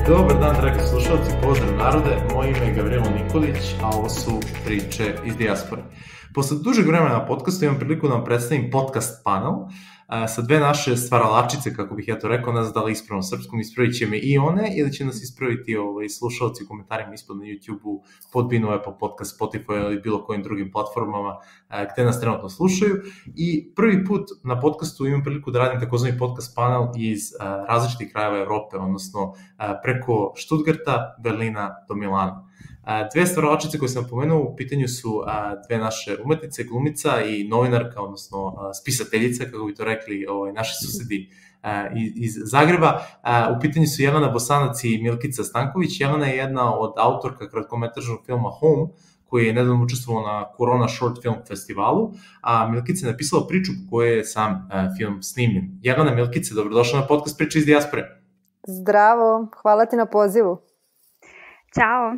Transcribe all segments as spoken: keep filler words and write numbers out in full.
Dobar dan, dragi slušalci, pozdrav narode, moje ime je Gavrilo Nikolić, a ovo su priče iz dijaspore. Posle dužeg vremena na podcastu imam priliku da vam predstavim podcast panel sa dve naše stvaralačice, kako bih ja to rekao, ne znam da li ispravno srpskom, ispravit će me i one ili će nas ispraviti ovaj, slušalci u komentarima ispod na YouTube-u, Podbeanu, Apple Podcast, Spotify ili bilo kojim drugim platformama gde nas trenutno slušaju. I prvi put na podcastu imam priliku da radim takozvani podcast panel iz različitih krajeva Evrope, odnosno preko Stuttgarta, Berlina do Milana. Dve stvaralačice koje sam pomenuo u pitanju su dve naše umetnice, glumica i novinarka, odnosno spisateljica, kako bi to rekli ovaj, naši susedi iz Zagreba. U pitanju su Jelena Bosanac i Milkica Stanković. Jelena je jedna od autorka kratkometražnog filma Home, koji je nedavno učestvovao na Corona Short Film Festivalu, a Milkica je napisala priču po kojoj je sam film snimljen. Jelena, Milkice, dobrodošla na podcast Priče iz dijaspore. Zdravo, hvala ti na pozivu. Ćao.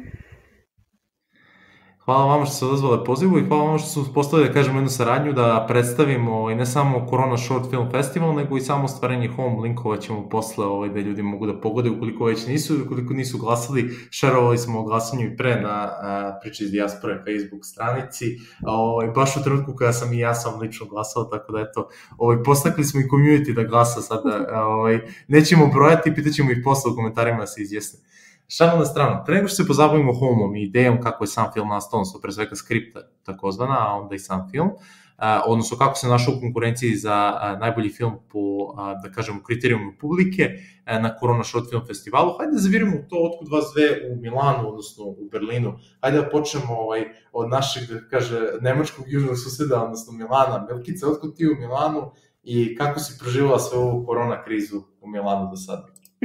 Hvala vama što ste odazvali pozivu i hvala vama što su postavili, da kažemo, jednu saradnju da predstavimo ne samo Corona Short Film Festival, nego i samo stvaranje Home. Linkovat ćemo posle ovaj, da ljudi mogu da pogode ukoliko već nisu i ukoliko nisu glasali. Šerovali smo o glasanju i pre na a, Priče iz dijaspore Facebook stranici, ovaj, baš u trenutku kada sam i ja sam lično glasao, tako da eto, ovaj, postakli smo i community da glasa sada. Ovaj, nećemo brojati, pitaćemo ih posle u komentarima da se izjasne. Šalim na stranu, pre nego što se pozabavimo Home-om i idejom kako je sam film nastao, odnosno pre svega skripta takozvana, a onda i sam film, odnosno kako se našao u konkurenciji za najbolji film po, da kažemo, kriterijumu publike na Corona Short Film Festivalu. Hajde da zavirimo to otkud vas dve u Milanu, odnosno u Berlinu. Hajde da počnemo ovaj, od našeg, da kaže, nemačkog južnog suseda, odnosno Milana. Milkica, otkud ti u Milanu i kako si proživala sve ovu korona krizu u Milanu do sada?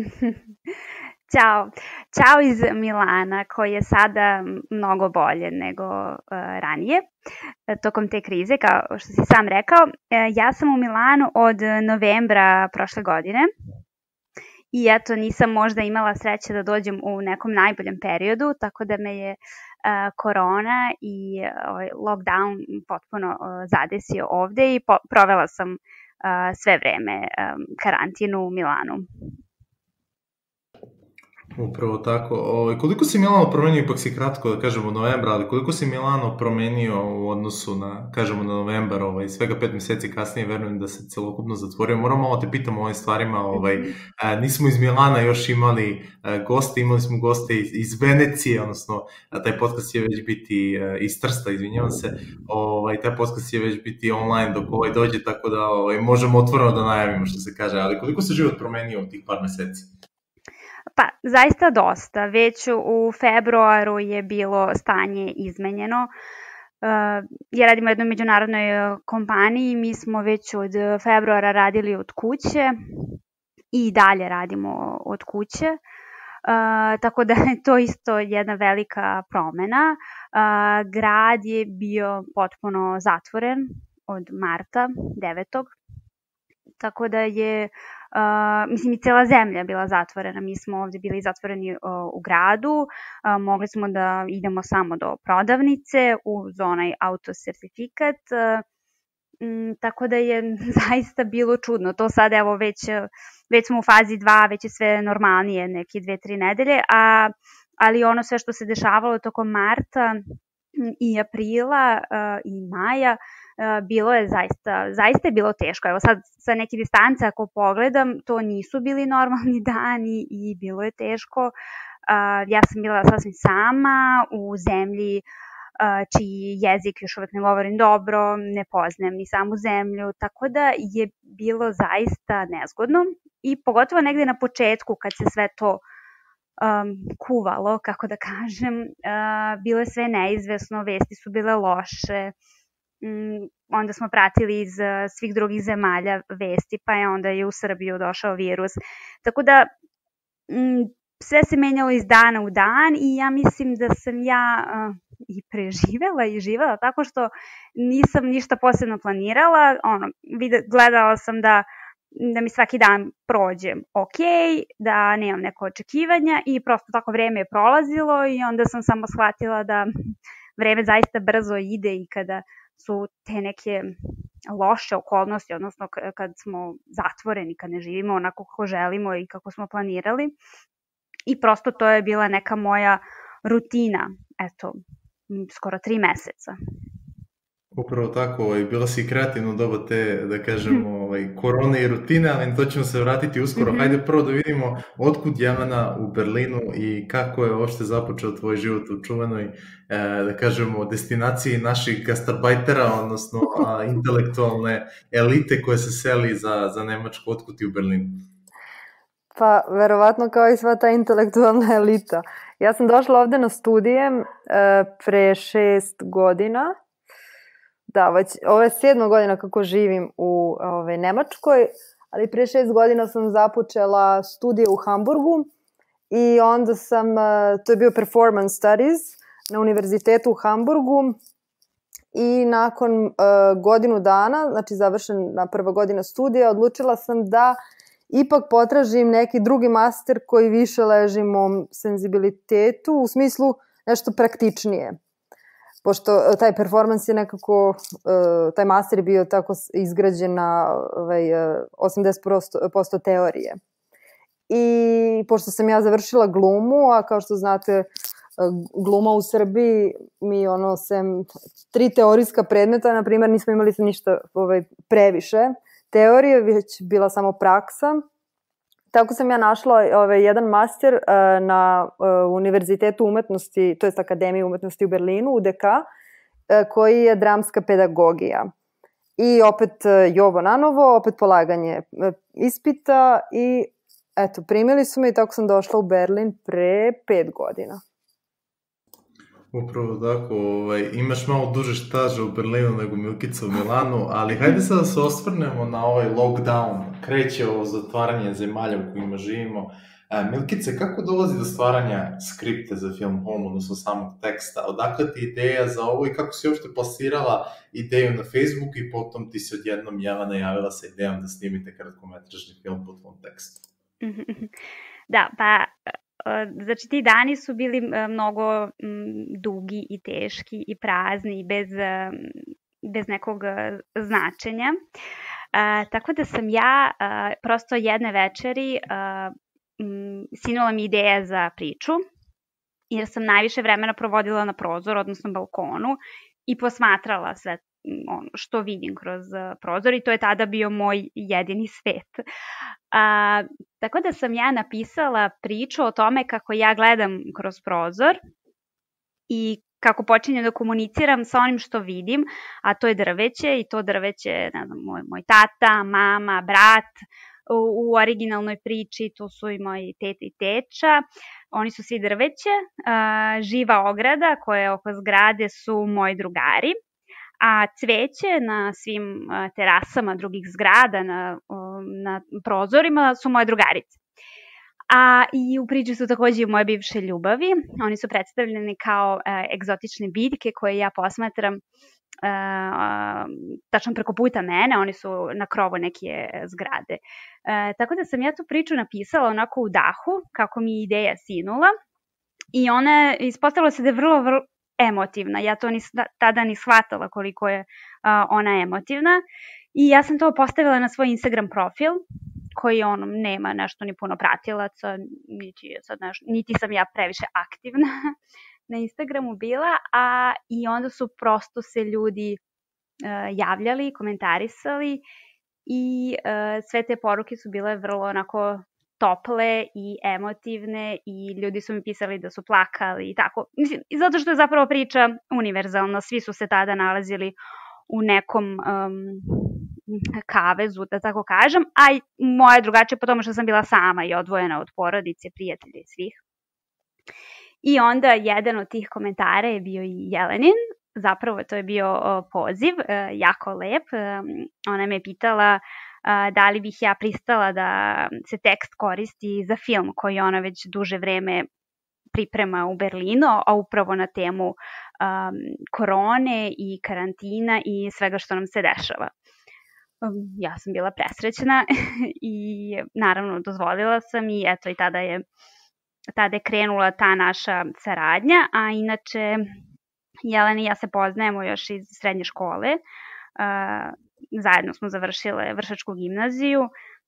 Ćao. Ćao iz Milana, koji je sada mnogo bolje nego uh, ranije, tokom te krize, kao što si sam rekao. Uh, ja sam u Milanu od novembra prošle godine i eto, nisam možda imala sreće da dođem u nekom najboljem periodu, tako da me je uh, korona i uh, lockdown potpuno uh, zadesio ovde i po- provela sam uh, sve vreme um, karantinu u Milanu. Upravo tako. O, koliko si Milano promenio, ipak si kratko da kažemo novembra, ali koliko si Milano promenio u odnosu na, kažemo, na novembar, ovaj, svega pet meseci kasnije, verujem da se celokupno zatvorio. Moram malo te pitam o ovim stvarima, ovaj, a, nismo iz Milana još imali a, goste, imali smo goste iz, iz Venecije, odnosno a, taj podcast će već biti a, iz Trsta, izvinjavam se, ovaj, taj podcast će već biti online dok ovaj dođe, tako da ovaj, možemo otvoreno da najavimo što se kaže, ali koliko se život promenio u tih par meseci? Pa, zaista dosta. Već u februaru je bilo stanje izmenjeno. Uh, ja radim u jednoj međunarodnoj kompaniji, mi smo već od februara radili od kuće i dalje radimo od kuće. Uh, tako da je to isto jedna velika promena. Uh, grad je bio potpuno zatvoren od marta devetog Tako da je, uh, mislim, i cela zemlja je bila zatvorena. Mi smo ovde bili zatvoreni uh, u gradu, uh, mogli smo da idemo samo do prodavnice uz onaj autosertifikat, uh, m, tako da je zaista bilo čudno. To sad, evo, već, već smo u fazi dva, već je sve normalnije, neke dve, tri nedelje, a, ali ono sve što se dešavalo tokom marta i aprila uh, i maja, Uh, bilo je zaista, zaista je bilo teško. Evo sad sa neke distance ako pogledam, to nisu bili normalni dani i bilo je teško. Uh, ja sam bila sasvim sama u zemlji uh, čiji jezik još uvek ne govorim dobro, ne poznajem ni samu zemlju, tako da je bilo zaista nezgodno i pogotovo negde na početku kad se sve to um, kuvalo, kako da kažem, uh, bilo je sve neizvesno, vesti su bile loše. Mm, onda smo pratili iz uh, svih drugih zemalja vesti, pa je onda i u Srbiju došao virus. Tako da mm, sve se menjalo iz dana u dan i ja mislim da sam ja uh, i preživela i živela tako što nisam ništa posebno planirala. Ono, vide, gledala sam da, da mi svaki dan prođe ok, da nemam neko očekivanja i prosto tako vreme je prolazilo i onda sam samo shvatila da vreme zaista brzo ide i kada su te neke loše okolnosti, odnosno kad smo zatvoreni, kad ne živimo onako kako želimo i kako smo planirali, i prosto to je bila neka moja rutina, eto, skoro tri meseca. Upravo tako, ovaj, bila si kreativno doba te, da kažemo, ovaj, korone i rutine, ali to ćemo se vratiti uskoro. Mm-hmm. Hajde prvo da vidimo otkud Jelena u Berlinu i kako je uopšte započeo tvoj život u čuvenoj, eh, da kažemo, destinaciji naših gastarbajtera, odnosno a, intelektualne elite koje se seli za, za Nemačku. Otkud ti u Berlinu? Pa, verovatno kao i sva ta intelektualna elita. Ja sam došla ovde na studije eh, pre šest godina. Da, već, ovo je sedma godina kako živim u ove, Nemačkoj, ali pre šest godina sam započela studije u Hamburgu i onda sam, to je bio Performance Studies na univerzitetu u Hamburgu i nakon uh, godinu dana, znači završena prva godina studija, odlučila sam da ipak potražim neki drugi master koji više leži mom senzibilitetu, u smislu nešto praktičnije. Pošto taj performans je nekako, taj master je bio tako izgrađen na ovaj, osamdeset posto teorije. I pošto sam ja završila glumu, a kao što znate, gluma u Srbiji, mi ono, sem tri teorijska predmeta, na primjer, nismo imali se ništa ovaj, previše teorije, već bila samo praksa. Tako sam ja našla ovaj, jedan master uh, na uh, Univerzitetu umetnosti, to jest Akademiji umetnosti u Berlinu, U D K, uh, koji je dramska pedagogija. I opet uh, Jovo nanovo, opet polaganje uh, ispita i eto, primili su me i tako sam došla u Berlin pre pet godina. Upravo tako, ovaj, imaš malo duže staža u Berlinu nego Milkica u Milanu, ali hajde sad da se osvrnemo na ovaj lockdown, kreće ovo zatvaranje zemalja u kojima živimo. E, Milkice, kako dolazi do stvaranja skripte za film Home, odnosno samog teksta? Odakle ti ideja za ovo i kako si uopšte plasirala ideju na Facebook i potom ti se odjednom Jelena javila sa idejom da snimite kratkometražni film po tvom tekstu? Da, pa... Znači, ti dani su bili mnogo dugi i teški i prazni i bez, bez nekog značenja. A, tako da sam ja a, prosto jedne večeri a, m, sinula mi ideja za priču, jer sam najviše vremena provodila na prozoru, odnosno balkonu, i posmatrala sve ono što vidim kroz prozor i to je tada bio moj jedini svet. A, tako da sam ja napisala priču o tome kako ja gledam kroz prozor i kako počinjem da komuniciram sa onim što vidim, a to je drveće i to drveće, ne znam, moj, moj tata, mama, brat. U, u originalnoj priči tu su i moji teta i teča, oni su svi drveće, a, živa ograda koja je oko zgrade su moji drugari, a cveće na svim terasama drugih zgrada, na, na prozorima su moje drugarice. A i u priči su takođe i moje bivše ljubavi. Oni su predstavljeni kao e, egzotične biljke koje ja posmatram e, tačno preko puta mene, oni su na krovu neke zgrade. E, tako da sam ja tu priču napisala onako u dahu, kako mi ideja sinula, i ona ispostavila se da je vrlo, vrlo emotivna. Ja to nis, tada ni shvatala koliko je uh, ona emotivna i ja sam to postavila na svoj Instagram profil koji ono nema nešto ni puno pratilaca, niti, je sad nešto, niti sam ja previše aktivna na Instagramu bila, a i onda su prosto se ljudi uh, javljali, komentarisali i uh, sve te poruke su bile vrlo onako tople i emotivne i ljudi su mi pisali da su plakali i tako. Mislim, zato što je zapravo priča univerzalna, svi su se tada nalazili u nekom um, kavezu, da tako kažem, a i moja drugačija po tome što sam bila sama i odvojena od porodice, prijatelja i svih. I onda jedan od tih komentara je bio i Jelenin, zapravo to je bio uh, poziv, uh, jako lep. Um, ona me pitala da li bih ja pristala da se tekst koristi za film koji ona već duže vreme priprema u Berlinu, a upravo na temu um, korone i karantina i svega što nam se dešava. Um, ja sam bila presrećna i naravno dozvolila sam i eto i tada je, tada je krenula ta naša saradnja, a inače Jelena i ja se poznajemo još iz srednje škole. Uh, zajedno smo završile Vršačku gimnaziju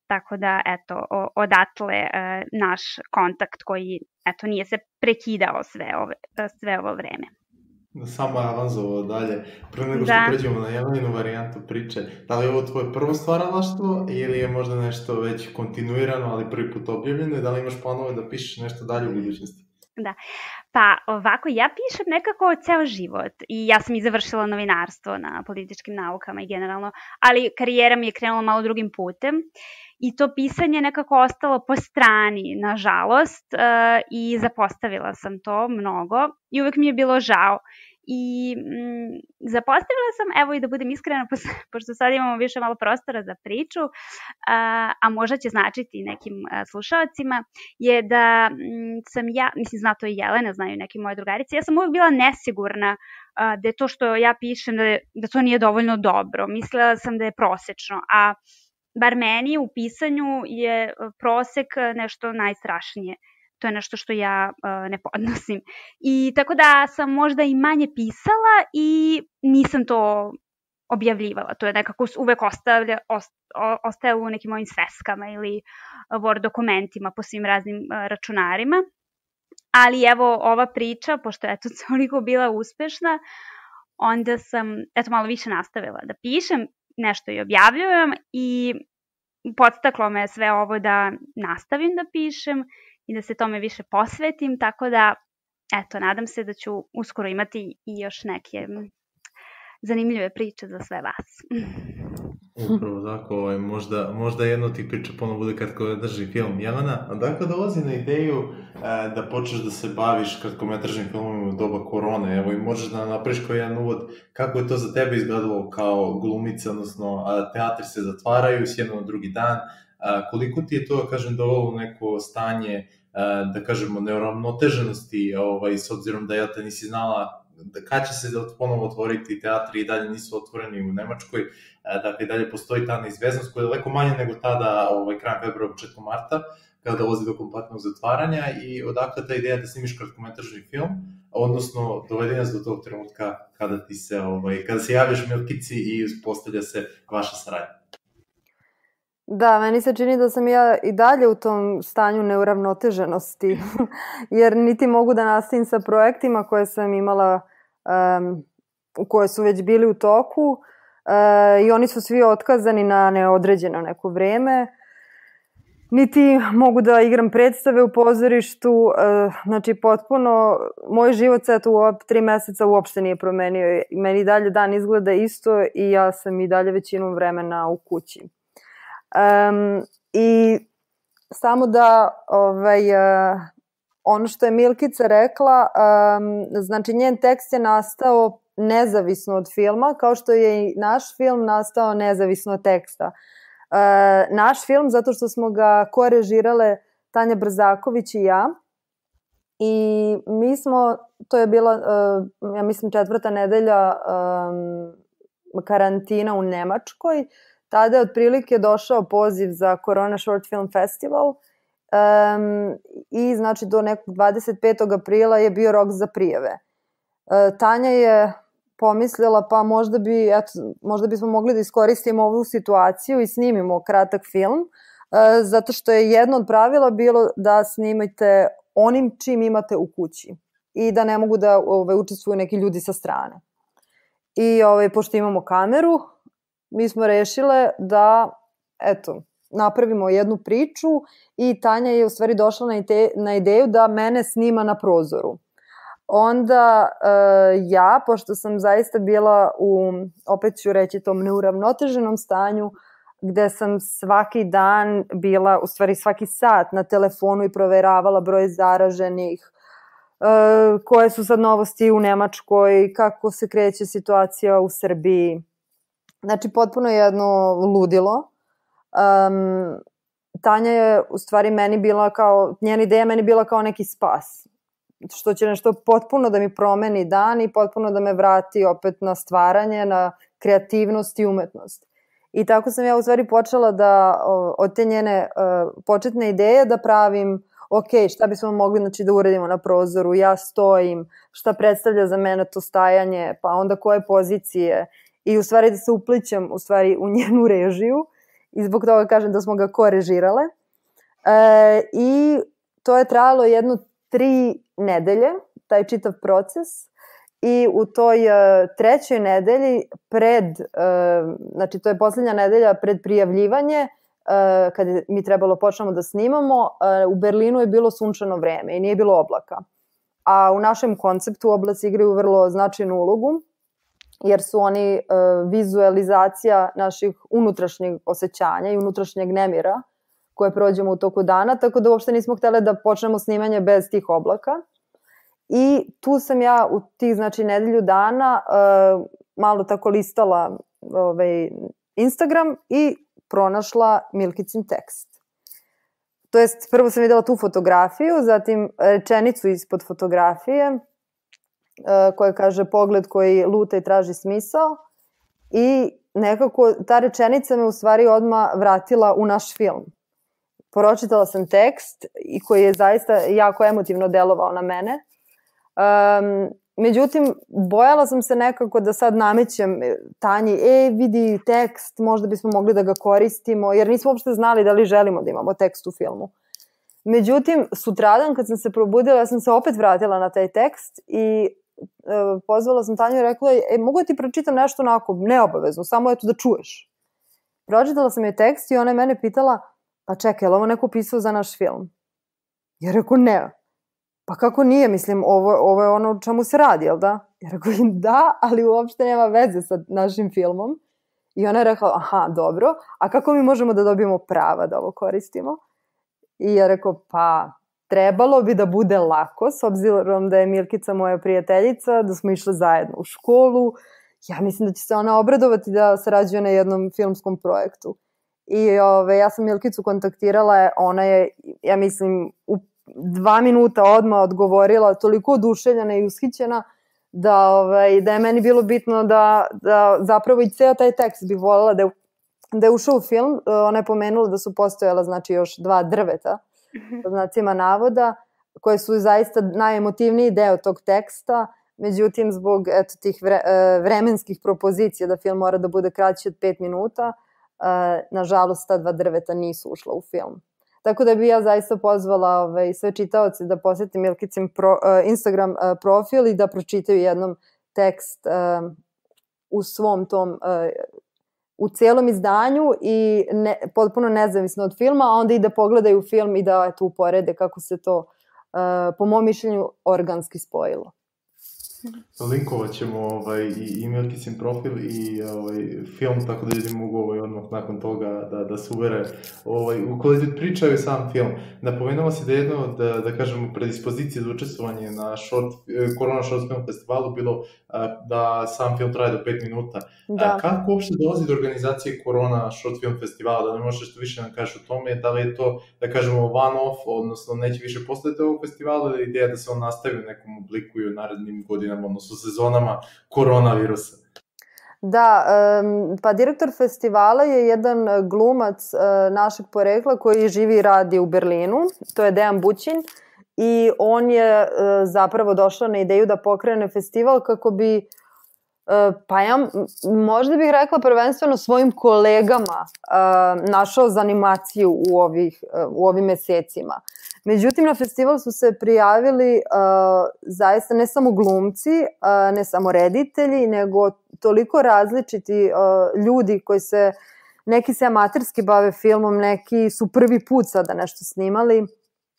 tako da, eto, odatle naš kontakt koji, eto, nije se prekidao sve, ove, sve ovo vreme. Samo avanzovao dalje. Pre nego što da. pređemo na Jeleninu varijantu priče, da li je ovo tvoje prvo stvaralaštvo ili je možda nešto već kontinuirano, ali prvi put objavljeno i da li imaš planove da pišeš nešto dalje u budućnosti? Da, pa ovako, ja pišem nekako ceo život i ja sam i završila novinarstvo na političkim naukama i generalno, ali karijera mi je krenula malo drugim putem i to pisanje nekako ostalo po strani, nažalost, i zapostavila sam to mnogo i uvek mi je bilo žao. I mm, zapostavila sam, evo i da budem iskrena, pošto sad imamo više malo prostora za priču, a, a možda će značiti nekim a, slušalcima, je da m, sam ja, mislim zna to i Jelena, znaju neki moje drugarice, ja sam uvek bila nesigurna a, da je to što ja pišem, da, je, da to nije dovoljno dobro. Mislila sam da je prosečno, a bar meni u pisanju je prosek nešto najstrašnije. To je nešto što ja uh, ne podnosim. I tako da sam možda i manje pisala i nisam to objavljivala. To je nekako uvek ostavlja, ost, ostajalo u nekim mojim sveskama ili Word dokumentima po svim raznim uh, računarima. Ali evo ova priča, pošto je eto toliko bila uspešna, onda sam eto malo više nastavila da pišem, nešto i objavljujem i podstaklo me sve ovo da nastavim da pišem i da se tome više posvetim, tako da, eto, nadam se da ću uskoro imati i još neke zanimljive priče za sve vas. Upravo tako, ovaj, možda, možda jedno ti priča ponovno bude kratkometražni film. Jelena, odakle dolazi na ideju e, da počneš da se baviš kratkometražnim filmom u doba korone? Evo i možeš da napraviš kao jedan uvod kako je to za tebe izgledalo kao glumica, odnosno a, teatri se zatvaraju s jednog na drugi dan. A, koliko ti je to, da kažem, dovelo u neko stanje, a, da kažemo, neuravnoteženosti, ovaj, s obzirom da ja te nisi znala da kad će se ponovo otvoriti teatri i dalje nisu otvoreni u Nemačkoj, dakle i dalje postoji ta neizveznost koja je daleko manja nego tada ovaj, krajem februara, početkom marta, kada dolazi do kompletnog zatvaranja i odakle ta ideja da snimiš kratkometražni film, odnosno dovedi nas do tog trenutka kada ti se, ovaj, kada se javljaš Milkici i uspostavlja se vaša saradnja. Da, meni se čini da sam ja i dalje u tom stanju neuravnoteženosti, jer niti mogu da nastavim sa projektima koje sam imala, um, koje su već bili u toku uh, i oni su svi otkazani na neodređeno neko vreme. Niti mogu da igram predstave u pozorištu, uh, znači potpuno, moj život sad u ova tri meseca uopšte nije promenio. Meni dalje dan izgleda isto i ja sam i dalje većinu vremena u kući. Um, I samo da ovaj, uh, ono što je Milkica rekla, um, znači njen tekst je nastao nezavisno od filma, kao što je i naš film nastao nezavisno od teksta. Uh, naš film, zato što smo ga korežirale Tanja Brzaković i ja, i mi smo, to je bila, uh, ja mislim, četvrta nedelja um, karantina u Nemačkoj. Tada je otprilike došao poziv za Corona Short Film Festival um, i znači do nekog dvadeset petog aprila je bio rok za prijave. Uh, Tanja je pomislila pa možda bi, eto, možda bismo mogli da iskoristimo ovu situaciju i snimimo kratak film, uh, zato što je jedno od pravila bilo da snimite onim čim imate u kući i da ne mogu da ove, učestvuju neki ljudi sa strane. I ove, pošto imamo kameru, mi smo rešile da, eto, napravimo jednu priču i Tanja je u stvari došla na, ide, na ideju da mene snima na prozoru. Onda e, ja, pošto sam zaista bila u, opet ću reći, tom neuravnoteženom stanju, gde sam svaki dan bila, u stvari svaki sat na telefonu i proveravala broj zaraženih, e, koje su sad novosti u Nemačkoj, kako se kreće situacija u Srbiji. Znači, potpuno jedno ludilo. Um, Tanja je u stvari meni bila kao, njena ideja meni bila kao neki spas. Što će nešto potpuno da mi promeni dan i potpuno da me vrati opet na stvaranje, na kreativnost i umetnost. I tako sam ja u stvari počela da od te njene uh, početne ideje da pravim, ok, šta bismo mogli znači, da uradimo na prozoru, ja stojim, šta predstavlja za mene to stajanje, pa onda koje pozicije, i u stvari da se uplićem u stvari u njenu režiju i zbog toga kažem da smo ga korežirale. E, I to je trajalo jedno tri nedelje, taj čitav proces. I u toj uh, trećoj nedelji pred, uh, znači to je poslednja nedelja pred prijavljivanje, uh, kad mi trebalo počnemo da snimamo, uh, u Berlinu je bilo sunčano vreme i nije bilo oblaka. A u našem konceptu oblaci igraju vrlo značajnu ulogu, jer su oni uh, vizualizacija naših unutrašnjeg osjećanja i unutrašnjeg nemira koje prođemo u toku dana, tako da uopšte nismo htjeli da počnemo snimanje bez tih oblaka. I tu sam ja u tih, znači, nedelju dana uh, malo tako listala ovaj, Instagram i pronašla Milkicin tekst. To jest, prvo sam videla tu fotografiju, zatim rečenicu ispod fotografije uh, koja kaže pogled koji luta i traži smisao i nekako ta rečenica me u stvari odmah vratila u naš film. Pročitala sam tekst i koji je zaista jako emotivno delovao na mene. Um, međutim, bojala sam se nekako da sad namećem Tanji, e, vidi tekst, možda bismo mogli da ga koristimo, jer nismo uopšte znali da li želimo da imamo tekst u filmu. Međutim, sutradan kad sam se probudila, ja sam se opet vratila na taj tekst i e, pozvala sam Tanju i rekla, e, mogu da ti pročitam nešto onako, neobavezno, samo eto da čuješ. Pročitala sam je tekst i ona je mene pitala, pa čekaj, je li ovo neko pisao za naš film? Ja rekao, ne. Pa kako nije, mislim, ovo, ovo je ono o čemu se radi, jel da? Ja rekao, da, ali uopšte nema veze sa našim filmom. I ona je rekla, aha, dobro, a kako mi možemo da dobijemo prava da ovo koristimo? I ja rekao, pa trebalo bi da bude lako, s obzirom da je Milkica moja prijateljica, da smo išle zajedno u školu. Ja mislim da će se ona obradovati da sarađuje na jednom filmskom projektu. I ove, ja sam Milkicu kontaktirala, ona je, ja mislim, u dva minuta odmah odgovorila, toliko oduševljena i ushićena da, ovaj, da je meni bilo bitno da, da zapravo i ceo taj tekst bih voljela da je, da je ušao u film. Ona je pomenula da su postojala, znači, još dva drveta, po znacima navoda, koje su zaista najemotivniji deo tog teksta, međutim zbog eto, tih vre, vremenskih propozicija da film mora da bude kraći od pet minuta, nažalost ta dva drveta nisu ušla u film. Tako da bi ja zaista pozvala ovaj, sve čitaoce da posete Milkicin pro, uh, Instagram uh, profil i da pročitaju jednom tekst uh, u svom tom, uh, u celom izdanju i ne, potpuno nezavisno od filma, a onda i da pogledaju film i da eto, uporede kako se to, uh, po mom mišljenju, organski spojilo. Linkovat ćemo ovaj, i, i Milkicin profil i ovaj, film, tako da ljudi mogu ovaj, odmah nakon toga da, da se uvere ovaj, u kvalitet pričaju sam film. Napomenula si da je jedno, da, da kažemo, predispozicije za učestvovanje na short, Korona Short Film Festivalu bilo a, da sam film traje do pet minuta. Da. A, kako uopšte dolazi do organizacije Korona Short Film Festivala? Da ne možeš što više nam kažeš o tome, da li je to, da kažemo, one-off, odnosno neće više postojati ovog festivala, ili ideja da se on nastavi u nekom obliku i u narednim godinama, odnosno sezonama koronavirusa? Da, pa direktor festivala je jedan glumac našeg porekla koji živi i radi u Berlinu, to je Dejan Bućin, i on je zapravo došao na ideju da pokrene festival kako bi, pa ja možda bih rekla prvenstveno svojim kolegama našao za animaciju u, ovih, u ovim mesecima. Međutim, na festival su se prijavili uh, zaista ne samo glumci, uh, ne samo reditelji, nego toliko različiti uh, ljudi koji se, neki se amaterski bave filmom, neki su prvi put sada nešto snimali.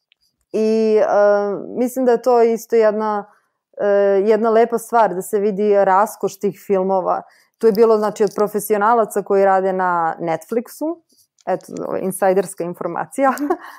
I uh, mislim da je to isto jedna, uh, jedna lepa stvar, da se vidi raskoš tih filmova. Tu je bilo, znači, od profesionalaca koji rade na Netflixu, eto, insajderska informacija,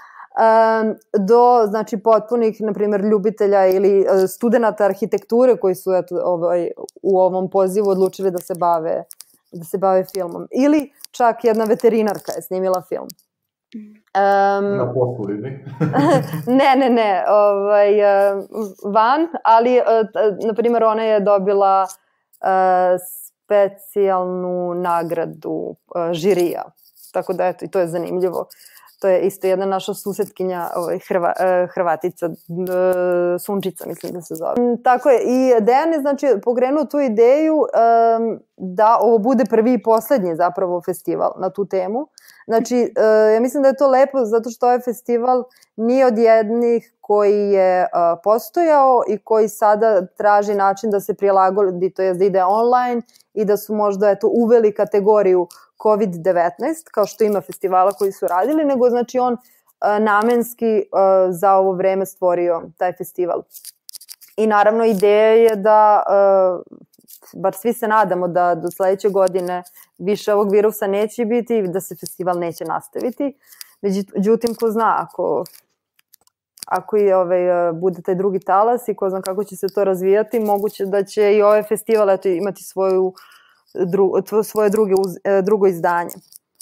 do, znači, potpunih, na primjer, ljubitelja ili studenata arhitekture koji su eto, ovaj, u ovom pozivu odlučili da se bave, da se bave filmom. Ili čak jedna veterinarka je snimila film. Um, na poslu ili? ne, ne, ne, ovaj, van, ali, na primjer, ona je dobila uh, specijalnu nagradu uh, žirija. Tako da, eto, i to je zanimljivo. To je isto jedna naša susetkinja, ovaj, Hrva, Hrvatica, Sunčica, mislim da se zove. Tako je, i Dejan je, znači, pokrenuo tu ideju um, da ovo bude prvi i poslednji zapravo festival na tu temu. Znači, uh, ja mislim da je to lepo zato što ovaj festival nije od jednih koji je uh, postojao i koji sada traži način da se prilagodi, to je da ide online i da su možda eto, uveli kategoriju kovid devetnaest, kao što ima festivala koji su radili, nego znači on uh, namenski uh, za ovo vreme stvorio taj festival. I naravno ideja je da, uh, bar svi se nadamo da do sledeće godine više ovog virusa neće biti i da se festival neće nastaviti. Međutim, ko zna, ako, ako i ovaj, bude taj drugi talas i ko zna kako će se to razvijati, moguće da će i ovaj festival eto, imati svoju Dru, svoje druge, drugo izdanje.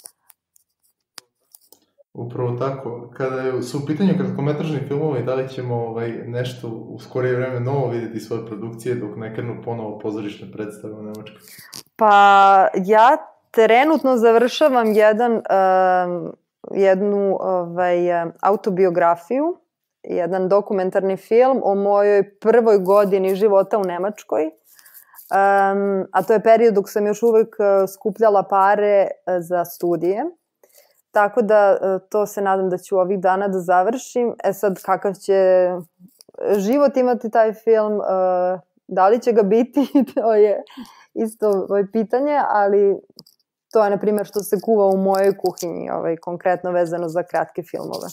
Upravo tako. Kada su u pitanju kratkometražni filmovi, da li ćemo ovaj, nešto u skorije vreme novo vidjeti svoje produkcije dok ne krenu ponovo pozorišne predstave u Nemačkoj? Pa ja trenutno završavam jedan, um, jednu ovaj, autobiografiju, jedan dokumentarni film o mojoj prvoj godini života u Nemačkoj. Um, a to je period dok sam još uvek uh, skupljala pare uh, za studije. Tako da uh, to se nadam da ću ovih dana da završim. E sad, kakav će život imati taj film, uh, da li će ga biti, to je isto ovaj, pitanje, ali to je, na primjer, što se kuva u mojoj kuhinji, ovaj, konkretno vezano za kratke filmove.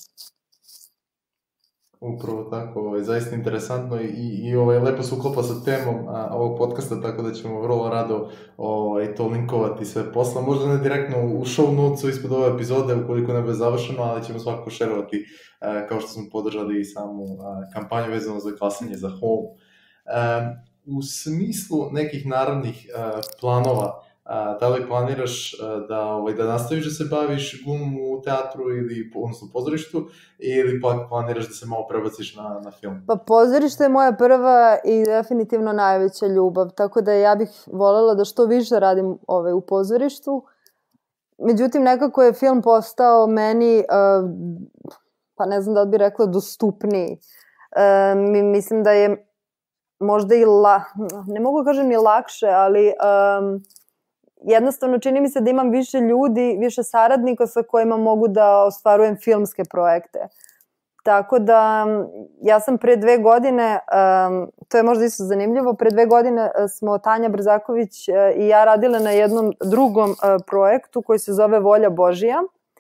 Upravo tako, ovaj, zaista interesantno i, i ovaj, lepo se uklapa sa temom a, ovog podcasta, tako da ćemo vrlo rado ovaj, to linkovati sve posla. Možda ne direktno u show notesu ispod ove epizode, ukoliko ne bude završeno, ali ćemo svakako šerovati a, kao što smo podržali i samu a, kampanju vezano za glasanje za Home. A, u smislu nekih narednih a, planova, A, da li planiraš a, da, ovaj, da nastaviš da se baviš glumom u teatru ili odnosno pozorištu ili pa planiraš da se malo prebaciš na, na film? Pa pozorište je moja prva i definitivno najveća ljubav, tako da ja bih voljela da što više radim ovaj, u pozorištu. Međutim, nekako je film postao meni, uh, pa ne znam da li bih rekla, dostupniji. Uh, mislim da je možda i, la, ne mogu kažem ni lakše, ali um, jednostavno čini mi se da imam više ljudi, više saradnika sa kojima mogu da ostvarujem filmske projekte. Tako da ja sam pre dve godine, um, to je možda isto zanimljivo, pre dve godine smo Tanja Brzaković uh, i ja radile na jednom drugom uh, projektu koji se zove Volja Božija.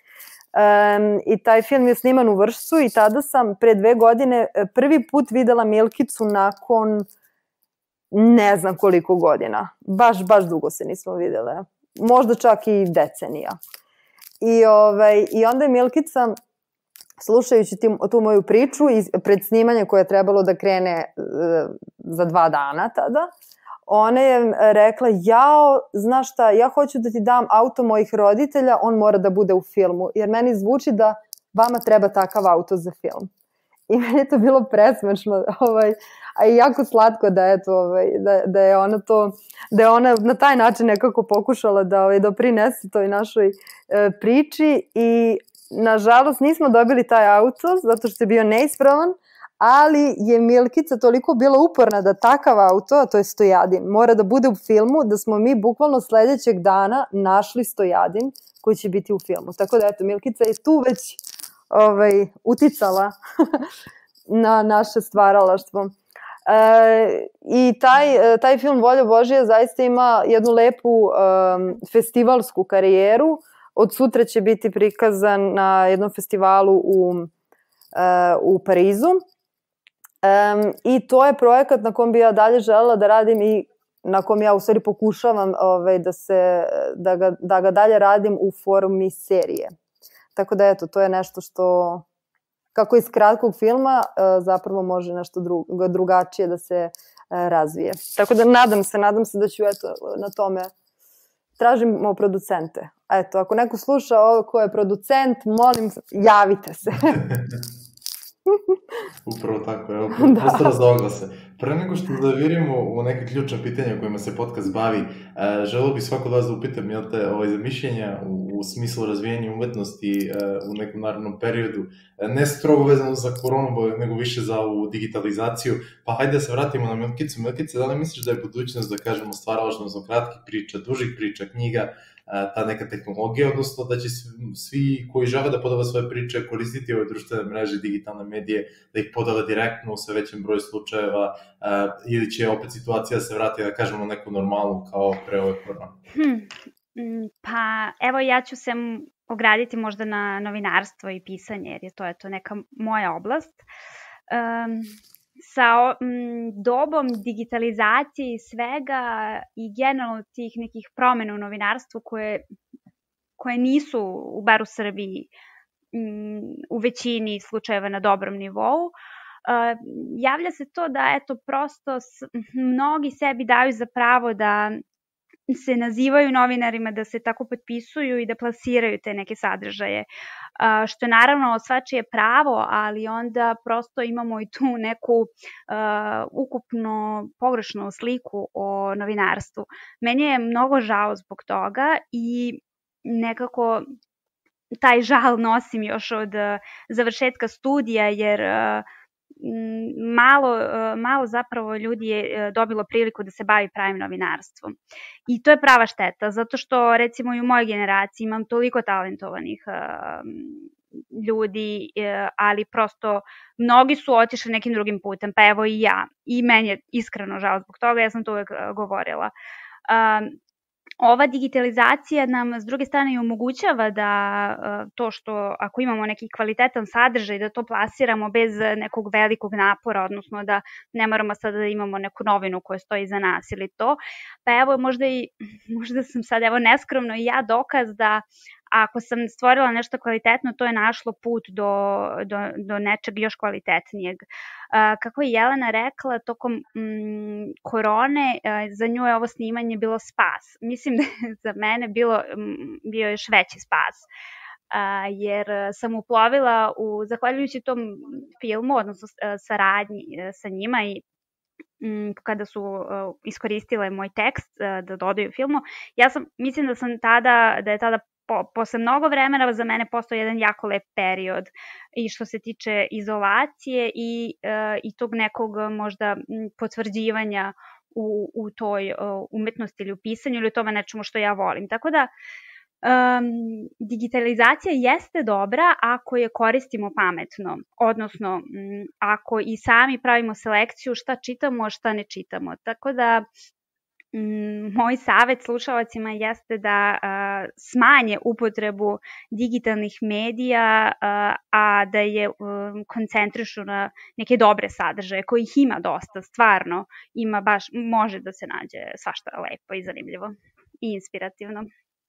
Um, I taj film je sniman u Vršcu i tada sam pre dve godine prvi put videla Milkicu nakon ne znam koliko godina. Baš, baš dugo se nismo videle. Možda čak i decenija. I, ovaj, i onda je Milkica, slušajući tim, tu moju priču iz, pred snimanje koje je trebalo da krene uh, za dva dana tada, ona je rekla, jao, znaš šta, ja hoću da ti dam auto mojih roditelja, on mora da bude u filmu, jer meni zvuči da vama treba takav auto za film. I meni je to bilo presmešno, ovaj, a i jako slatko da je, to, ovaj, da, da je ona to, da je ona na taj način nekako pokušala da ovaj, doprinese toj našoj e, priči i nažalost nismo dobili taj auto zato što je bio neispravan, ali je Milkica toliko bila uporna da takav auto, a to je Stojadin, mora da bude u filmu, da smo mi bukvalno sledećeg dana našli Stojadin koji će biti u filmu. Tako da eto, Milkica je tu već ovaj, uticala na naše stvaralaštvo. E, I taj, taj film Volja Božija zaista ima jednu lepu um, festivalsku karijeru. Od sutra će biti prikazan na jednom festivalu u, uh, u Parizu. Um, I to je projekat na kom bi ja dalje želela da radim i na kom ja u stvari pokušavam ovaj, da, se, da, ga, da ga dalje radim u formi serije. Tako da eto, to je nešto što, kako iz kratkog filma, zapravo može nešto drugo, drugačije da se razvije. Tako da nadam se, nadam se da ću eto, na tome, tražimo producente. Eto, ako neko sluša ovo ko je producent, molim, javite se. Upravo tako, evo, prostora za oglase. Pre nego što zavirimo u neke ključne pitanja kojima se podcast bavi, želeo bih svako od vas da upitam, jel te, ovaj, za mišljenja u, u smislu razvijenja umetnosti u nekom narednom periodu, ne strogo vezano za koronu, nego više za ovu digitalizaciju, pa hajde da se vratimo na Milkicu. Milkice, da li misliš da je budućnost, da kažemo, stvaralaštvo za kratkih priča, dužih priča, knjiga, ta neka tehnologija, odnosno da će svi koji žele da podele svoje priče koristiti ove društvene mreže, digitalne medije, da ih podele direktno u sve većem broju slučajeva, ili će opet situacija se vrati, da kažemo, neku normalnu kao pre ove korone? Hmm. Pa evo, ja ću se ograditi možda na novinarstvo i pisanje, jer je to, je to neka moja oblast. Um, sa m, dobom digitalizacije i svega i generalno tih nekih promena u novinarstvu koje, koje nisu, u bar u Srbiji, m, u većini slučajeva na dobrom nivou, uh, javlja se to da eto prosto s, mnogi sebi daju za pravo da se nazivaju novinarima, da se tako potpisuju i da plasiraju te neke sadržaje, uh, što je naravno svačije pravo, ali onda prosto imamo i tu neku uh, ukupno pogrešnu sliku o novinarstvu. Meni je mnogo žao zbog toga i nekako taj žal nosim još od uh, završetka studija, jer uh, malo, malo zapravo ljudi je dobilo priliku da se bavi pravim novinarstvom. I to je prava šteta, zato što recimo i u mojoj generaciji imam toliko talentovanih ljudi, ali prosto mnogi su otišli nekim drugim putem, pa evo i ja. I meni je iskreno žao zbog toga, ja sam to uvek govorila. Ova digitalizacija nam s druge strane i omogućava da to što ako imamo neki kvalitetan sadržaj da to plasiramo bez nekog velikog napora, odnosno da ne moramo sada da imamo neku novinu koja stoji iza nas ili to. Pa evo možda i možda sam sad evo neskromno i ja dokaz da ako sam stvorila nešto kvalitetno, to je našlo put do, do, do nečeg još kvalitetnijeg. Uh, kako je Jelena rekla, tokom mm, korone, uh, za nju je ovo snimanje bilo spas. Mislim da je za mene bilo, m, bio još veći spas. Uh, jer sam uplovila, u, zahvaljujući tom filmu, odnosno saradnji sa njima i kada su uh, iskoristile moj tekst uh, da dodaju filmu, ja sam, mislim da sam tada, da je tada Po, posle mnogo vremena za mene postao jedan jako lep period i što se tiče izolacije i, uh, i tog nekog možda potvrđivanja u, u toj uh, umetnosti ili u pisanju ili u tome nečemu što ja volim. Tako da um, digitalizacija jeste dobra ako je koristimo pametno, odnosno m, ako i sami pravimo selekciju šta čitamo, šta ne čitamo. Tako da moj savjet slušalacima jeste da uh, smanje upotrebu digitalnih medija, uh, a da je um, koncentrišu na neke dobre sadržaje, kojih ima dosta, stvarno ima baš, može da se nađe svašta lepo i zanimljivo i inspirativno.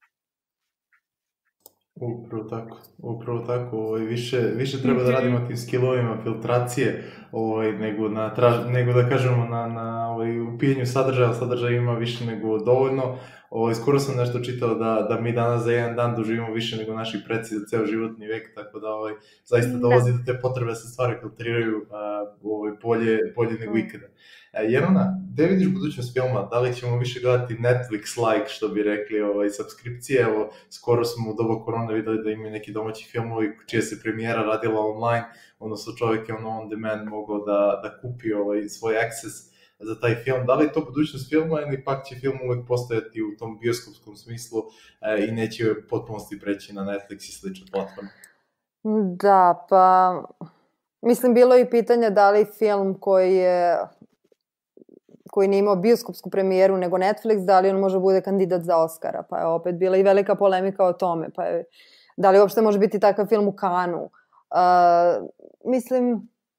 Upravo tako, upravo tako, ovaj, više, više treba da radimo tim skillovima filtracije, ovaj, nego, na, traž, nego da kažemo na, na ovaj, upijenju sadržaja, sadržaja ima više nego dovoljno. Ovaj, skoro sam nešto čitao da, da mi danas za jedan dan doživimo više nego naši preci za ceo životni vek, tako da ovaj, zaista dolazi do te potrebe da se stvari filtriraju a, ovaj, bolje, bolje nego ikada. Jelena, gde vidiš budućnost filma? Da li ćemo više gledati Netflix-like, što bi rekli, ovaj, subskripcije? Evo, skoro smo u doba korona videli da imaju neki domaći filmovi čija se premijera radila online, odnosno čovjek je on on demand mogao da, da kupi ovaj, svoj access za taj film. Da li je to budućnost filma ili pak će film uvek postojati u tom bioskopskom smislu e, i neće potpunosti preći na Netflix i slične platforme? Da, pa mislim bilo je i pitanje da li film koji je koji nije imao bioskopsku premijeru nego Netflix, da li on može bude kandidat za Oscara, pa je opet bila i velika polemika o tome, pa je, da li uopšte može biti takav film u Kanu. Uh, mislim,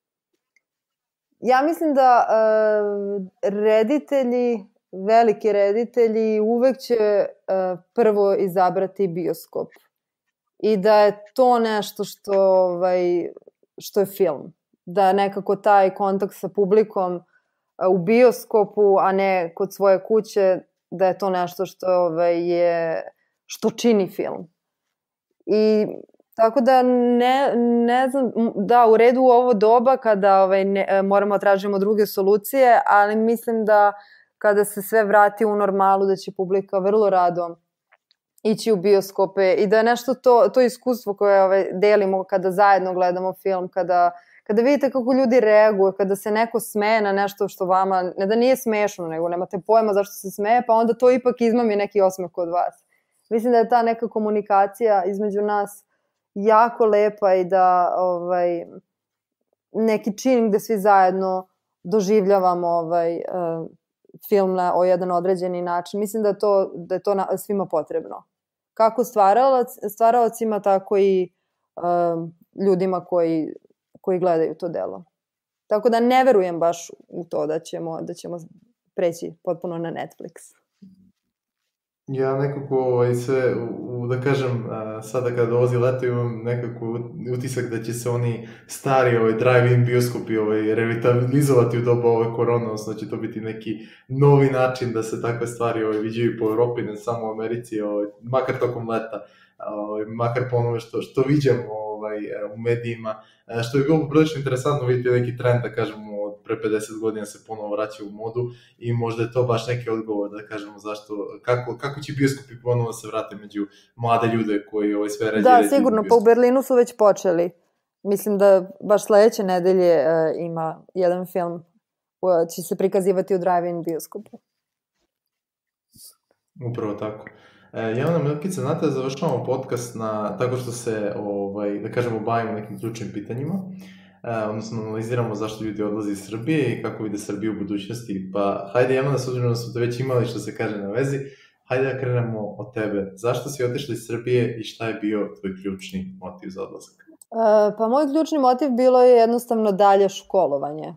ja mislim da uh, reditelji, veliki reditelji uvek će uh, prvo izabrati bioskop i da je to nešto što, ovaj, što je film, da nekako taj kontakt sa publikom u bioskopu, a ne kod svoje kuće, da je to nešto što, ovaj, je, što čini film. I Tako da ne, ne znam, da, u redu u ovo doba kada ovaj, ne, moramo tražimo druge solucije, ali mislim da kada se sve vrati u normalu da će publika vrlo rado ići u bioskope i da je nešto to, to iskustvo koje ovaj, delimo kada zajedno gledamo film, kada, kada vidite kako ljudi reaguju, kada se neko smeje na nešto što vama, ne da nije smešno, nego nemate pojma zašto se smeje, pa onda to ipak izmami neki osmeh kod vas. Mislim da je ta neka komunikacija između nas jako lepa i da ovaj, neki čin gde svi zajedno doživljavamo ovaj, uh, film na o jedan određeni način. Mislim da je to, da je to na, svima potrebno. Kako stvaralac, stvaralacima, tako i uh, ljudima koji, koji gledaju to delo. Tako da ne verujem baš u to da ćemo, da ćemo preći potpuno na Netflix. Ja nekako ovaj, sve, u, da kažem, sada kada dolazi leto imam nekako utisak da će se oni stari ovaj, drive-in bioskopi ovaj, revitalizovati u doba ove korone, odnosno da će to biti neki novi način da se takve stvari ovaj, viđaju po Evropi, ne samo u Americi, ovaj, makar tokom leta, ovaj, makar po onome što, što viđamo ovaj, u medijima, što je bilo prilično interesantno vidjeti neki trend, da kažemo, od pre pedeset godina se ponovo vraća u modu i možda je to baš neki odgovor, da kažemo, zašto, kako, kako će bioskopi ponovo se vrate među mlade ljude koji ovaj, sve ređe. Da, sigurno, pa u Berlinu su već počeli. Mislim da baš sledeće nedelje uh, ima jedan film uh, će se prikazivati u drive-in bioskopu. Upravo tako. Jelena Milkica, znate da završavamo podcast na, tako što se, ovaj, da kažemo, bavimo nekim ključnim pitanjima, e, odnosno analiziramo zašto ljudi odlaze iz Srbije i kako vide Srbiju u budućnosti. Pa hajde, Jelena, s obzirom da smo te već imali, što se kaže, na vezi, hajde da krenemo od tebe. Zašto si otišla iz Srbije i šta je bio tvoj ključni motiv za odlazak? E, pa moj ključni motiv bilo je jednostavno dalje školovanje.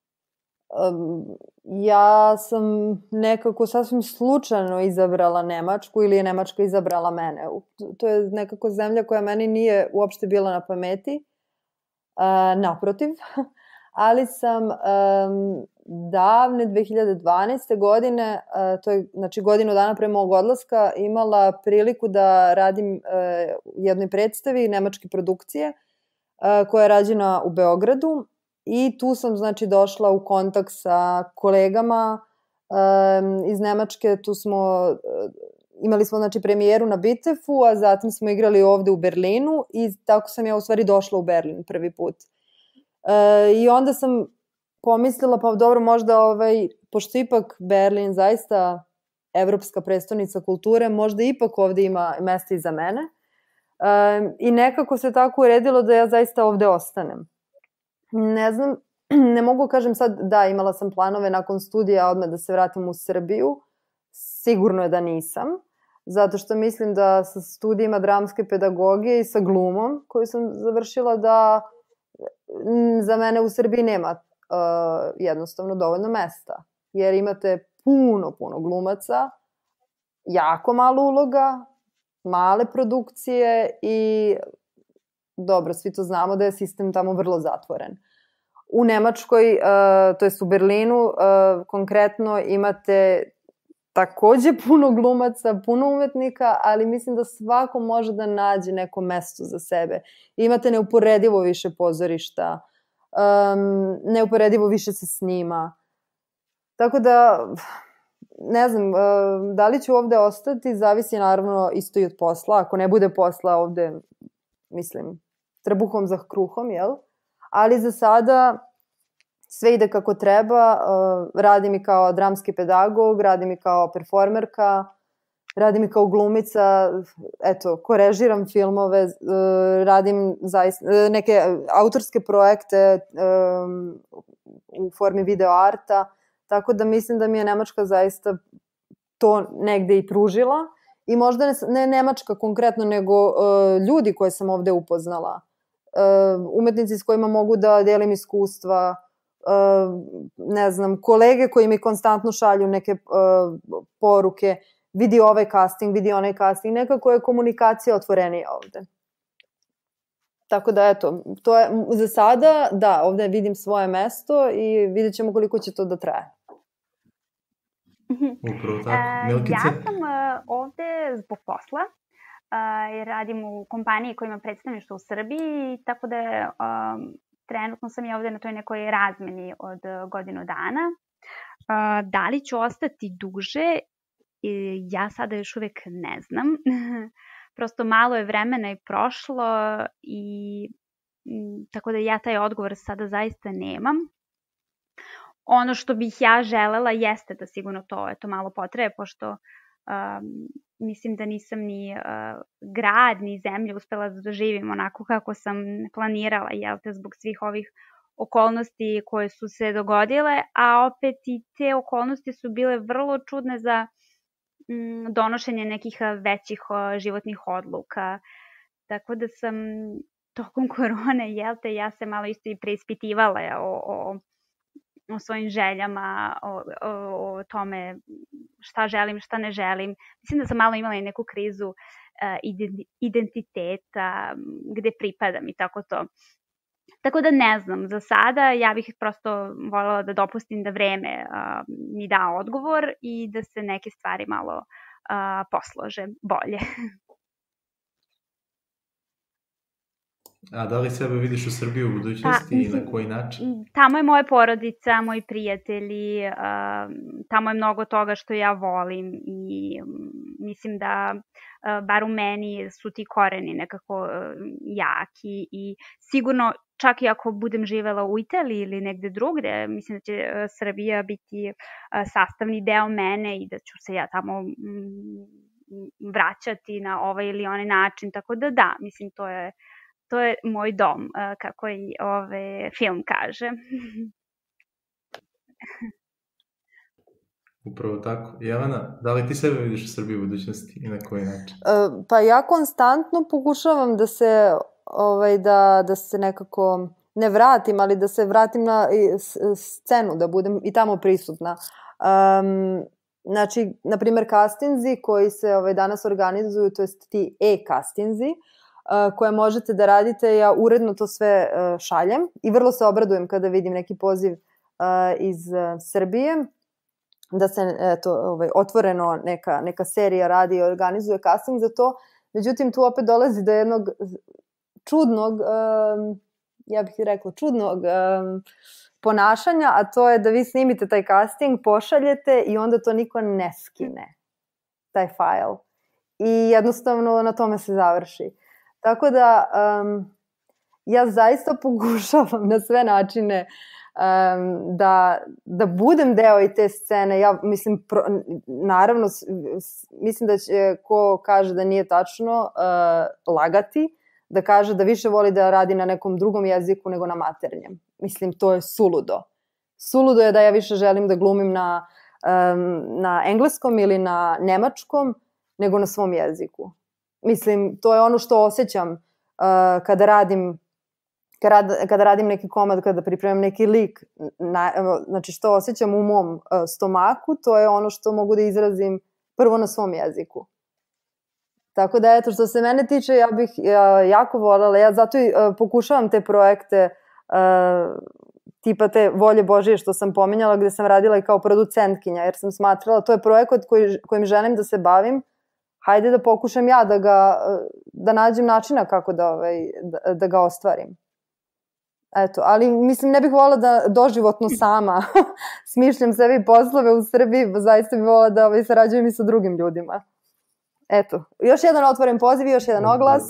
Um, ja sam nekako sasvim slučajno izabrala Nemačku ili je Nemačka izabrala mene. To je nekako zemlja koja meni nije uopšte bila na pameti, uh, naprotiv, ali sam um, davne dve hiljade dvanaeste. godine, uh, to je znači godinu dana pre mog odlaska, imala priliku da radim uh, u jednoj predstavi nemačke produkcije uh, koja je rađena u Beogradu. I tu sam, znači, došla u kontakt sa kolegama um, iz Nemačke. Tu smo, uh, imali smo, znači, premijeru na Bitefu, a zatim smo igrali ovde u Berlinu i tako sam ja u stvari došla u Berlin prvi put. Uh, I onda sam pomislila, pa dobro, možda, ovaj, pošto ipak Berlin zaista evropska prestonica kulture, možda ipak ovde ima mesta i za mene. Uh, I nekako se tako uredilo da ja zaista ovde ostanem. Ne znam, ne mogu kažem sad da imala sam planove nakon studija odmah da se vratim u Srbiju. Sigurno je da nisam, zato što mislim da sa studijima dramske pedagogije i sa glumom koju sam završila da za mene u Srbiji nema uh, jednostavno dovoljno mesta. Jer imate puno, puno glumaca, jako malo uloga, male produkcije i dobro, svi to znamo da je sistem tamo vrlo zatvoren. U Nemačkoj, uh, to jest u Berlinu, uh, konkretno imate takođe puno glumaca, puno umetnika, ali mislim da svako može da nađe neko mesto za sebe. Imate neuporedivo više pozorišta, um, neuporedivo više se snima. Tako da, ne znam, uh, da li ću ovde ostati, zavisi naravno isto i od posla. Ako ne bude posla ovde, mislim, trbuhom za kruhom, jel? Ali za sada sve ide kako treba, uh, radim i kao dramski pedagog, radim i kao performerka, radim i kao glumica, eto, ko režiram filmove, uh, radim zaista, uh, neke autorske projekte um, u formi video arta, tako da mislim da mi je Nemačka zaista to negde i pružila. I možda ne, ne Nemačka konkretno, nego uh, ljudi koje sam ovde upoznala. Uh, umetnici s kojima mogu da delim iskustva, uh, ne znam, kolege koji mi konstantno šalju neke uh, poruke, vidi ovaj casting, vidi onaj casting, nekako je komunikacija otvorenija ovde. Tako da, eto, to je za sada, da, ovde vidim svoje mesto i vidjet ćemo koliko će to da traje. Upravo tako. Milkice? Ja sam uh, ovde zbog posla. jer radim u kompaniji koja ima predstavništvo u Srbiji, tako da um, trenutno sam ja ovde na toj nekoj razmeni od godinu dana. Uh, da li ću ostati duže? Ja sada još uvek ne znam. Prosto malo je vremena i prošlo i m, tako da ja taj odgovor sada zaista nemam. Ono što bih ja želela jeste da sigurno to, eto, malo potrebe, pošto um, mislim da nisam ni uh, grad, ni zemlju uspela da doživim onako kako sam planirala, jel te, zbog svih ovih okolnosti koje su se dogodile, a opet i te okolnosti su bile vrlo čudne za m, donošenje nekih većih uh, životnih odluka. Tako da sam tokom korone, jel te, ja se malo isto i preispitivala o, o o svojim željama, o, o, o tome šta želim, šta ne želim. Mislim da sam malo imala i neku krizu uh, identiteta, gde pripadam i tako to. Tako da ne znam, za sada ja bih prosto voljela da dopustim da vreme uh, mi da odgovor i da se neke stvari malo uh, poslože bolje. A da li sebe vidiš u Srbiji u budućnosti pa, mislim, i na koji način? Tamo je moja porodica, moji prijatelji, uh, tamo je mnogo toga što ja volim i um, mislim da uh, bar u meni su ti koreni nekako uh, jaki i sigurno čak i ako budem živela u Italiji ili negde drugde, mislim da će uh, Srbija biti uh, sastavni deo mene i da ću se ja tamo um, vraćati na ovaj ili onaj način, tako da da, mislim to je To je moj dom, kako i ove film kaže. Upravo tako. Jelena, da li ti sebe vidiš u Srbiji u budućnosti i na koji način? Pa ja konstantno pokušavam da se, ovaj, da, da se nekako ne vratim, ali da se vratim na scenu, da budem i tamo prisutna. Um, znači, na primjer, castingzi koji se ovaj, danas organizuju, to jest ti e-castingzi, koje možete da radite, ja uredno to sve šaljem i vrlo se obradujem kada vidim neki poziv iz Srbije, da se eto, ovaj, otvoreno neka, neka serija radi i organizuje casting za to. Međutim, tu opet dolazi do jednog čudnog, ja bih rekla čudnog ponašanja, a to je da vi snimite taj casting, pošaljete i onda to niko ne skine, taj fajl. I jednostavno na tome se završi. Tako da um, ja zaista pokušavam na sve načine um, da, da budem deo i te scene. Ja mislim, pro, naravno, mislim da će ko kaže da nije tačno uh, lagati, da kaže da više voli da radi na nekom drugom jeziku nego na maternjem. Mislim, to je suludo. Suludo je da ja više želim da glumim na, um, na engleskom ili na nemačkom nego na svom jeziku. Mislim, to je ono što osjećam uh, kada radim kada, kada radim neki komad, kada pripremam neki lik. Na, znači, što osjećam u mom uh, stomaku, to je ono što mogu da izrazim prvo na svom jeziku. Tako da, eto, što se mene tiče, ja bih uh, jako voljela, ja zato i uh, pokušavam te projekte uh, tipa te Volje Božije što sam pominjala, gde sam radila i kao producentkinja, jer sam smatrala, to je projekat koji, kojim želim da se bavim, hajde da pokušam ja da ga, da nađem načina kako da, ovaj, da, da ga ostvarim. Eto, ali mislim ne bih volila da doživotno sama smišljam sebi poslove u Srbiji, zaista bih volila da ovaj, sarađujem i sa drugim ljudima. Eto, još jedan otvoren poziv i još jedan oglas.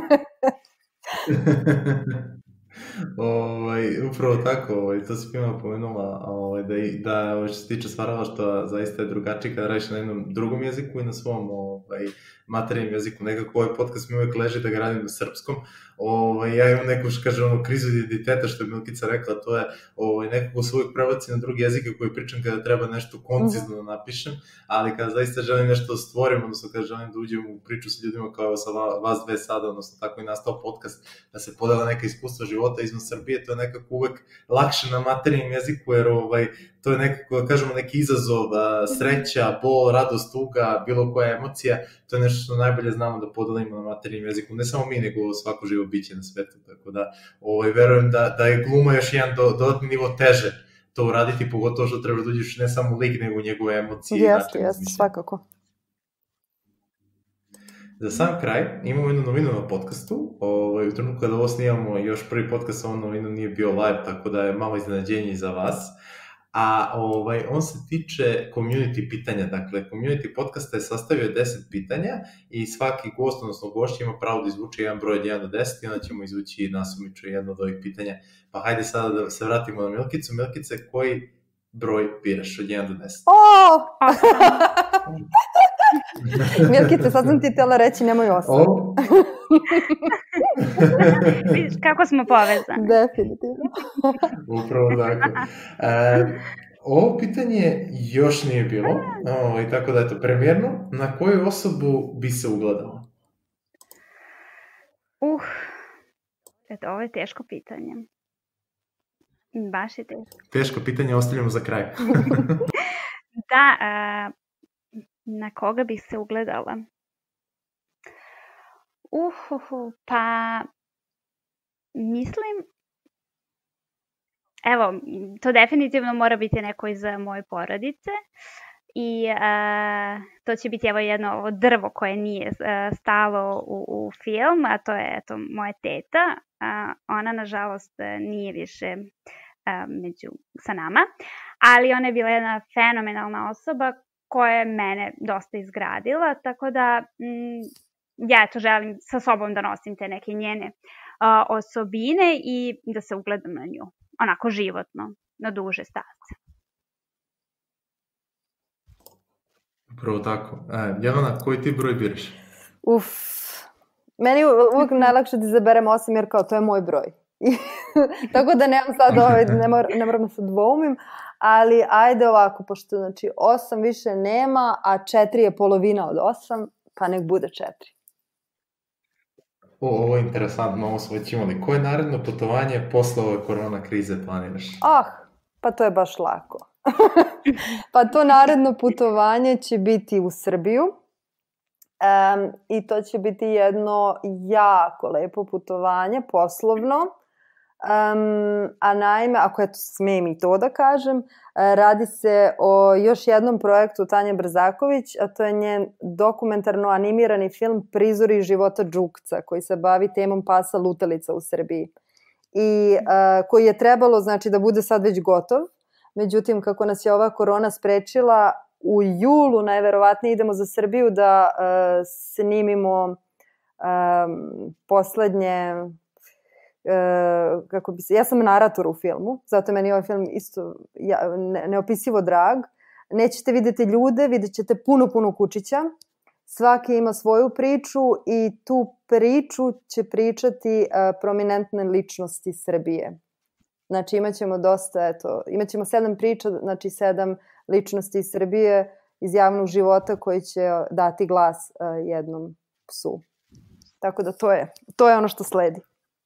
Ovaj, upravo tako, ovaj, to si Pima pomenula, ovaj, da, da ovaj, što se tiče stvaralaštva zaista je drugačije kada radiš na jednom drugom jeziku i na svom ovaj, materinjem jeziku. Nekako ovaj podcast mi uvek leži da ga radim na srpskom. Ovaj, ja imam neku, što kaže, ono, krizu identiteta, što je Milkica rekla, to je ovaj, nekako se uvek prebaci na drugi jezike koji pričam kada treba nešto koncizno da napišem, ali kada zaista želim nešto da stvorim, odnosno kada želim da uđem u priču sa ljudima kao sa vas dve sada, odnosno tako i nastao podcast, da se podela neka iskustva života izvan Srbije, to je nekako uvek lakše na materinjem jeziku, jer ovaj, to je nekako, da kažemo, neki izazov, sreća, bol, radost, tuga, bilo koja emocija, to je nešto što najbolje znamo da podelimo na materinjem jeziku, ne samo mi, nego svako živo biće na svetu, tako da ovaj, verujem da, da je gluma još jedan do, dodatni nivo teže to uraditi, pogotovo što treba da uđeš ne samo lik, nego u njegove emocije. Jeste, jeste, svakako. Za sam kraj imamo jednu novinu na podcastu. Ovaj, u trenutku kada ovo snimamo, još prvi podcast ovom novinu nije bio live, tako da je malo iznenađenje za vas. A ovaj, on se tiče community pitanja. Dakle, community podcasta je sastavio deset pitanja i svaki gost, odnosno gošća ima pravo da izvuče jedan broj od jedan do deset i onda ćemo izvući nasumično jedno od ovih pitanja. Pa hajde sada da se vratimo na Milkicu. Milkice, koji broj biraš od jedan do deset? O! Milkice, sad sam ti htjela reći nemoj osam. Vidiš kako smo povezani. Definitivno. Upravo tako. E, ovo pitanje još nije bilo, o, i tako da je to premijerno. Na koju osobu bi se ugledala? Uh, eto, ovo je teško pitanje. Baš je teško. Teško pitanje ostavljamo za kraj. Da, a, na koga bih se ugledala? Uhuhu, pa mislim, evo, to definitivno mora biti neko iz moje porodice i a, to će biti evo jedno ovo drvo koje nije a, stalo u, u film, a to je eto moja teta. A, ona nažalost nije više a, među sa nama, ali ona je bila jedna fenomenalna osoba koja je mene dosta izgradila, tako da m, ja to želim sa sobom da nosim te neke njene uh, osobine i da se ugledam na nju, onako životno, na duže staze. Upravo tako. E, Jelena, koji ti broj biraš? Uf, meni uvijek najlakše da izaberem osam jer kao to je moj broj. Tako da nemam sad ovaj, ne, mor, ne moram da se dvoumim, ali ajde ovako, pošto znači osam više nema, a četiri je polovina od osam, pa nek bude četiri. O, ovo je interesantno, ovo smo već imali. Koje naredno putovanje posle ove korona krize planiraš? Ah, pa to je baš lako. Pa to naredno putovanje će biti u Srbiju. Um, I to će biti jedno jako lepo putovanje, poslovno. Um, a naime, ako eto smijem i to da kažem, radi se o još jednom projektu Tanje Brzaković, a to je njen dokumentarno animirani film Prizori života Đukca, koji se bavi temom pasa lutalica u Srbiji. I uh, koji je trebalo, znači, da bude sad već gotov. Međutim, kako nas je ova korona sprečila, u julu najverovatnije idemo za Srbiju da uh, snimimo um, poslednje... Uh, kako bi se, ja sam narator u filmu, zato je meni ovaj film isto ja, ne, neopisivo drag. Nećete vidjeti ljude, vidjet ćete puno, puno kučića. Svaki ima svoju priču i tu priču će pričati uh, prominentne ličnosti Srbije. Znači imat ćemo dosta, eto, imat ćemo sedam priča, znači sedam ličnosti iz Srbije, iz javnog života koji će dati glas uh, jednom psu. Tako da to je, to je ono što sledi.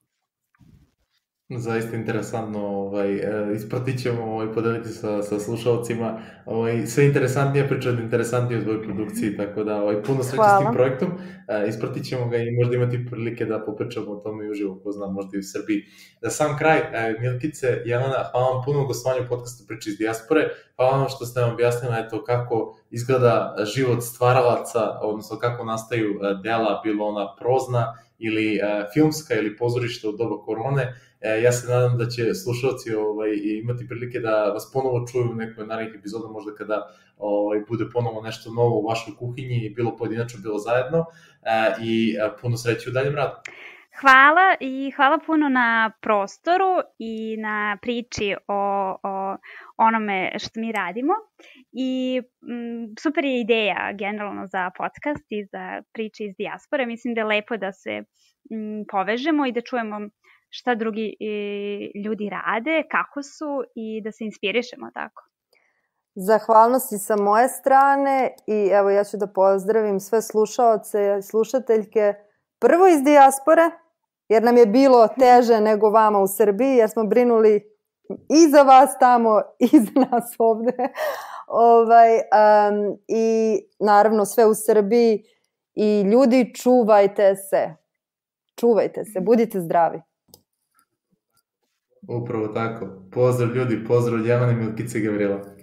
Zaista interesantno, ovaj, ispratit ćemo ovaj, podeliti sa, sa slušalcima ovaj, sve interesantnije priče od interesantnije u tvojoj produkciji, tako da ovaj, puno sreće s tim projektom, e, ispratit ćemo ga i možda imati prilike da popričamo o tome i uživo, ko znam, možda i u Srbiji. Za sam kraj, e, Milkice, Jelena, hvala vam puno u gostovanju podcastu Priče iz dijaspore, hvala vam što ste vam objasnila eto, kako izgleda život stvaralaca, odnosno kako nastaju dela, bilo ona prozna ili e, filmska ili pozorišta u doba korone. E, ja se nadam da će slušalci ovaj, imati prilike da vas ponovo čuju u nekoj narednih epizoda, možda kada ovaj, bude ponovo nešto novo u vašoj kuhinji, bilo pojedinačno, bilo zajedno, e, i e, puno sreće u daljem radu. Hvala i hvala puno na prostoru i na priči o, o onome što mi radimo i m, super je ideja generalno za podcast i za priče iz dijaspore. Mislim da je lepo da se m, povežemo i da čujemo šta drugi e, ljudi rade, kako su i da se inspirišemo tako. Zahvalnosti sa moje strane i evo ja ću da pozdravim sve slušaoce i slušateljke prvo iz dijaspore, jer nam je bilo teže nego vama u Srbiji, jer smo brinuli i za vas tamo i za nas ovde. ovaj, um, I naravno sve u Srbiji i ljudi čuvajte se. Čuvajte se, budite zdravi. Upravo tako. Pozdrav ljudi, pozdrav Jelena i Milkice i Gavrila.